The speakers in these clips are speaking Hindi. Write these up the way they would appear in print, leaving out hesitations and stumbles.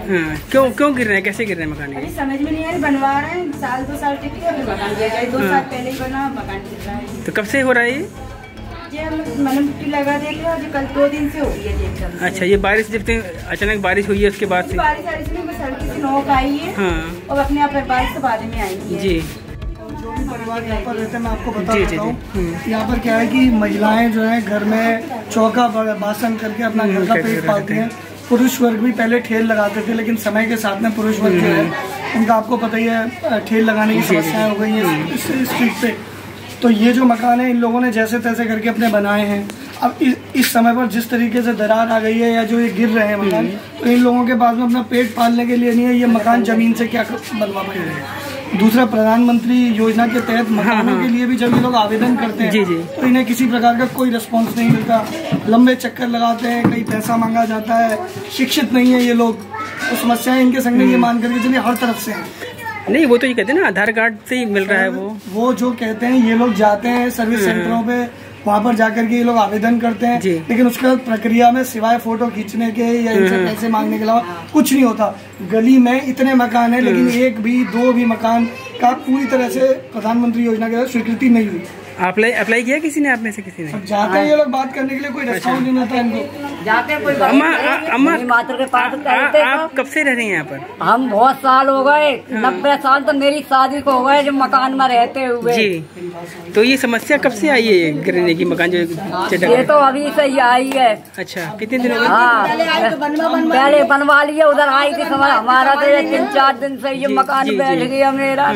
हाँ, क्यों गिर रहे हैं, कैसे गिर रहे हैं मकान? अभी समझ में नहीं आ रही, बनवा रहे हैं, साल 2 साल टिक के मकान दिया जाए, 2 साल पहले ही बना मकान गिर रहा है। तो कब से हो रहा है ये हम मिट्टी लगा देंगे और कल 2 दिन से हो गई है एकदम। अच्छा, ये बारिश जब अचानक बारिश हुई है उसके बाद से? बारिश में बस हल्की सी नोक आई है। हाँ। और अपने आप बारिश से बाद में आएंगी जी। जो भी परिवार यहाँ पर रहते हैं मैं आपको बता देता हूँ, यहाँ पर क्या है कि महिलाएं जो है घर में चौका बासन करके अपना घर का पेट पालती हैं। पुरुष वर्ग भी पहले ठेल लगाते थे, लेकिन समय के साथ में पुरुष वर्ग जो है उनका आपको पता ही है ठेल लगाने की समस्याएं हो गई हैं इस स्ट्रीट पे। तो ये जो मकान है इन लोगों ने जैसे तैसे करके अपने बनाए हैं। अब इस समय पर जिस तरीके से दरार आ गई है या जो ये गिर रहे हैं मकान, तो इन लोगों के पास में अपना पेट पालने के लिए नहीं है, ये मकान जमीन से क्या बनवा पाएंगे। दूसरा, प्रधानमंत्री योजना के तहत मकानों के लिए भी जब ये लोग आवेदन करते हैं तो इन्हें किसी प्रकार का कोई रिस्पॉन्स नहीं मिलता। लंबे चक्कर लगाते हैं, कहीं पैसा मांगा जाता है, शिक्षित नहीं है ये लोग, तो समस्याएं इनके संग ये मान करके चलिए हर तरफ से हैं। नहीं, वो तो ये कहते हैं ना आधार कार्ड से ही मिल रहा है। वो जो कहते हैं ये लोग जाते हैं सर्विस सेंटरों पे, वहाँ पर जाकर के ये लोग आवेदन करते हैं, लेकिन उसके प्रक्रिया में सिवाय फोटो खींचने के या इनसे पैसे मांगने के अलावा कुछ नहीं होता। गली में इतने मकान है, लेकिन 1 भी 2 भी मकान का पूरी तरह से प्रधानमंत्री योजना के स्वीकृति नहीं हुई। अप्लाई किया किसी ने, आप में से किसी ने? जाते हैं ये लोग बात करने के लिए, कोई रिस्पॉन्स नहीं मिलता इनको। जाके कोई अम्मा मात्र के पास आप कब से रह रही हैं यहाँ पर? हम बहुत साल हो गए, 90 साल तो मेरी शादी को हो गए जो मकान में रहते हुए। जी। तो ये समस्या कब से आई है गिरने की मकान जो? ये तो अभी से ही आई है। अच्छा, कितने दिन हो गए? हाँ, पहले बनवा लिया, उधर आई थी समय हमारा तो 3-4 दिन से ये मकान बैठ गया मेरा।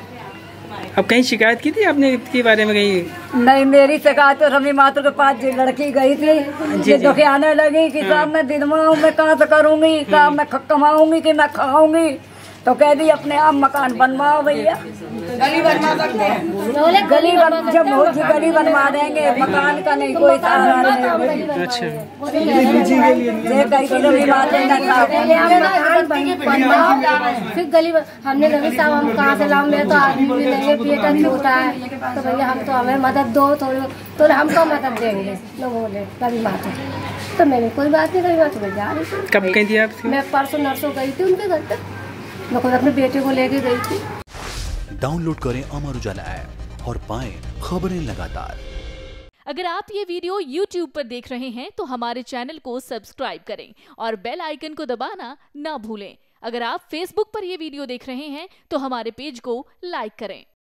अब कहीं शिकायत की थी आपने इसके बारे में कहीं? नहीं, मेरी शिकायत तो रवि मात्र के पास जो लड़की गई थी, ये दुखी आने लगी कि साहब मैं दिनवाऊँ, मैं कहाँ से करूँगी, साहब मैं कमाऊँगी कि मैं खाऊंगी, तो कह दी अपने आप मकान बनवाओ भैया। गली बनवा सकते हैं, जब होगी गली बनवा देंगे, मकान का नहीं कोई सहारा नहीं। अच्छा, फिर गली हमने लगे साहब हम कहाँ से लाऊं, मेरे तो आदमी भी नहीं है, बेटा छोटा है, तो भैया हम तो हमें मदद दो तो हमको मदद देंगे लोगों ने गली माता। तो मैंने कोई बात नहीं कही, बात तो जा रही थी। कब गई थी आप? मैं परसों नरसों गई थी उनके घर तक, मैं खुद अपने बेटे को लेके गई थी। डाउनलोड करें अमर उजाला ऐप और पाएं खबरें लगातार। अगर आप ये वीडियो YouTube पर देख रहे हैं तो हमारे चैनल को सब्सक्राइब करें और बेल आइकन को दबाना ना भूलें। अगर आप Facebook पर ये वीडियो देख रहे हैं तो हमारे पेज को लाइक करें।